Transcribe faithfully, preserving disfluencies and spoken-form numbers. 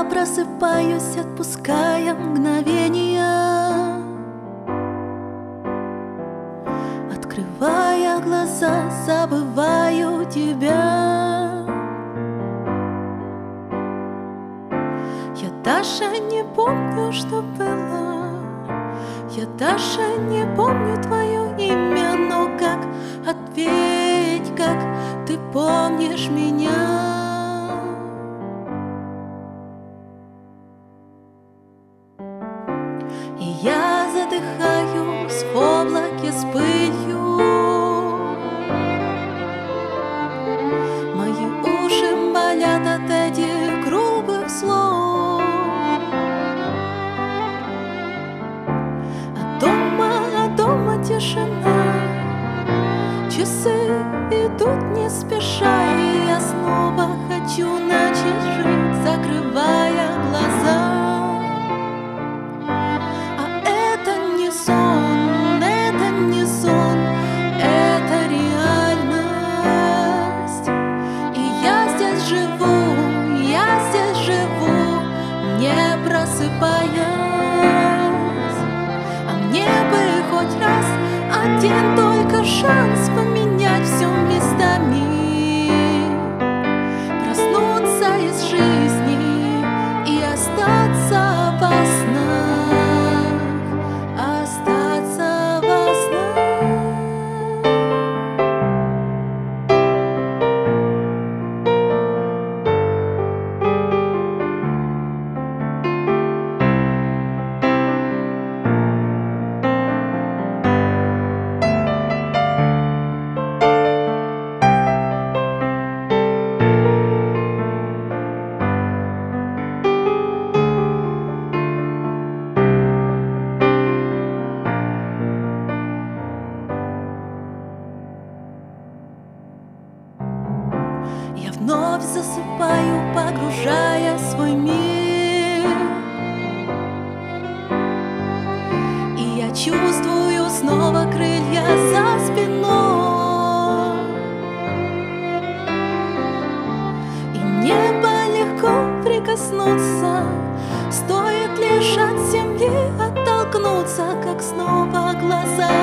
просыпаюсь, отпуская мгновения, открывая глаза, забываю тебя. Я даже не помню, что было, я даже не помню твое имя, но как ответь, как ты помнишь меня. И я задыхаюсь в облаке с пылью, мои уши болят от этих грубых слов. А дома, а дома тишина, часы идут не спеша, и я снова хочу начать жить, закрывая глаза. Просыпаясь, а мне бы хоть раз один только шанс поменять все местами, проснуться из жизни и остаться во снах, остаться во снах. Я вновь засыпаю, погружая свой мир, и я чувствую снова крылья за спиной, и небо легко прикоснуться, стоит лишь от земли оттолкнуться, как снова глаза